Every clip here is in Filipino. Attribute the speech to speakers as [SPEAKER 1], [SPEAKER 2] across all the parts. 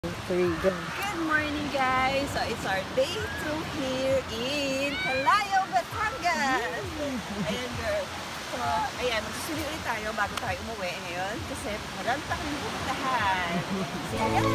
[SPEAKER 1] 3, go.
[SPEAKER 2] Good morning, guys! So, it's our day 2 here in Calayo, Batangas! Ayan, girl. So, ayan, magsusulit ulit tayo bago tayo umuwi ngayon kasi marami pa kami pupuntahan. So,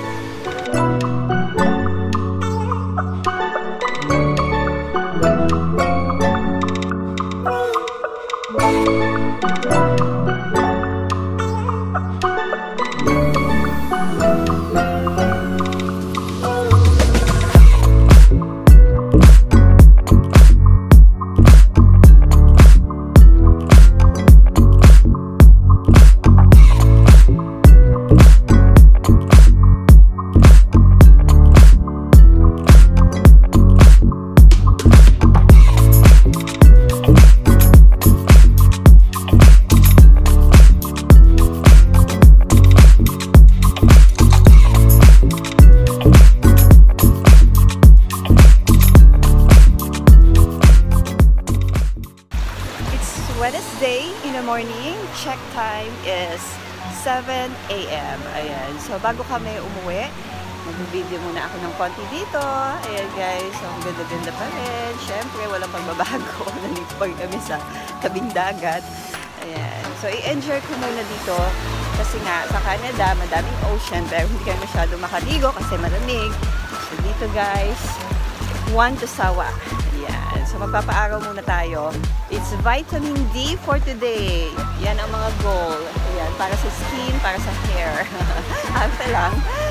[SPEAKER 2] Wednesday in the morning, check time is 7 a.m. Ayan. So, bago kami umuwi, mag-video muna ako ng konti dito. Ayan, guys. So, ang ganda-ganda pa rin. Siyempre, walang pagbabago. Nandito pa kami sa tabing dagat. Ayan. So, i-enjoy ko muna dito. Kasi nga, sa Canada, madaming ocean. Pero hindi kami masyado makaligo kasi malamig. So, dito, guys, one to sawa. Ayan. So, magpapaaraw muna tayo. It's vitamin D for today. Yan ang mga goal. Ayan. Para sa skin, para sa hair. Arte lang.